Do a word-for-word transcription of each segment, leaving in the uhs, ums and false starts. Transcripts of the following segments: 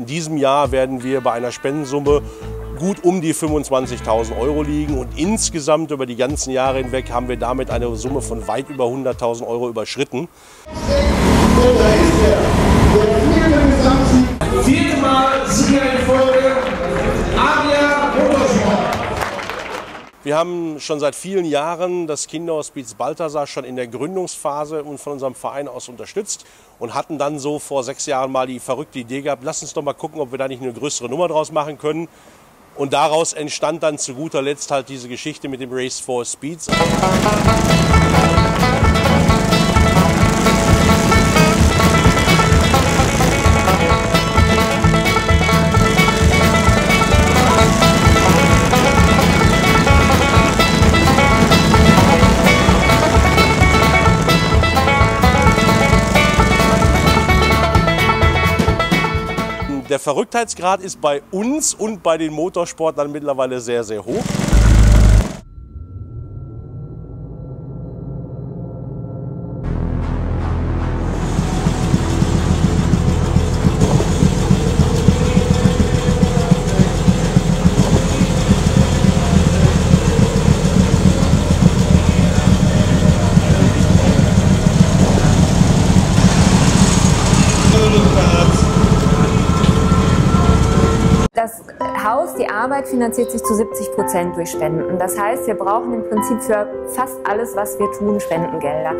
diesem Jahr werden wir bei einer Spendensumme gut um die fünfundzwanzigtausend Euro liegen und insgesamt über die ganzen Jahre hinweg haben wir damit eine Summe von weit über hunderttausend Euro überschritten. Vierte Mal Sieger in Folge, Avia Motorsport. Wir haben schon seit vielen Jahren das Kinderhospiz Balthasar schon in der Gründungsphase und von unserem Verein aus unterstützt und hatten dann so vor sechs Jahren mal die verrückte Idee gehabt, lass uns doch mal gucken, ob wir da nicht eine größere Nummer draus machen können. Und daraus entstand dann zu guter Letzt halt diese Geschichte mit dem Race for Speeds. Der Verrücktheitsgrad ist bei uns und bei den Motorsportlern mittlerweile sehr, sehr hoch. Das Haus, die Arbeit finanziert sich zu siebzig Prozent durch Spenden. Das heißt, wir brauchen im Prinzip für fast alles, was wir tun, Spendengelder.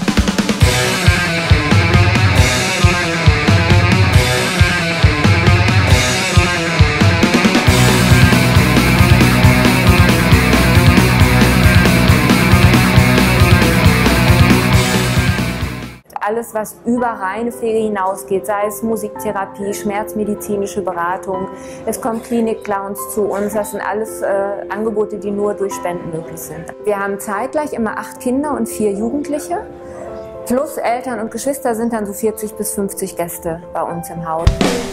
Alles, was über reine Pflege hinausgeht, sei es Musiktherapie, schmerzmedizinische Beratung, es kommen Klinik-Clowns zu uns, das sind alles äh, Angebote, die nur durch Spenden möglich sind. Wir haben zeitgleich immer acht Kinder und vier Jugendliche, plus Eltern und Geschwister sind dann so vierzig bis fünfzig Gäste bei uns im Haus.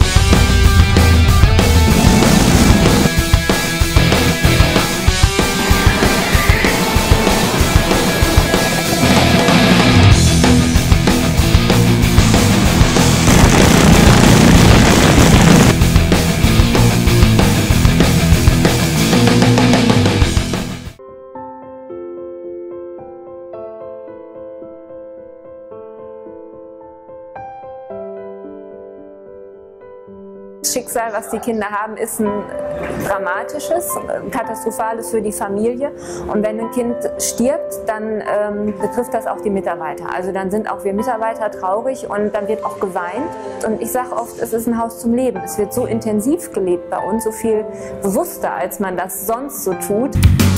Das Schicksal, was die Kinder haben, ist ein dramatisches, ein katastrophales für die Familie. Und wenn ein Kind stirbt, dann ähm, betrifft das auch die Mitarbeiter. Also dann sind auch wir Mitarbeiter traurig und dann wird auch geweint. Und ich sage oft, es ist ein Haus zum Leben. Es wird so intensiv gelebt bei uns, so viel bewusster, als man das sonst so tut.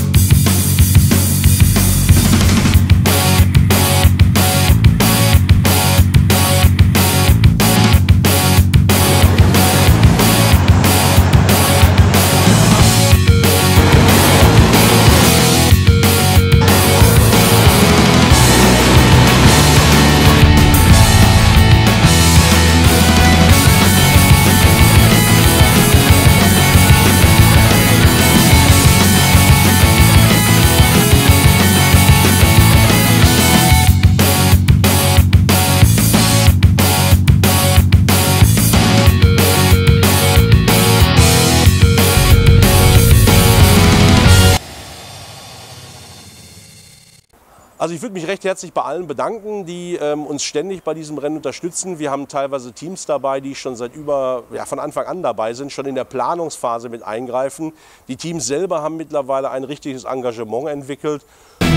Also ich würde mich recht herzlich bei allen bedanken, die ähm, uns ständig bei diesem Rennen unterstützen. Wir haben teilweise Teams dabei, die schon seit über, ja, von Anfang an dabei sind, schon in der Planungsphase mit eingreifen. Die Teams selber haben mittlerweile ein richtiges Engagement entwickelt.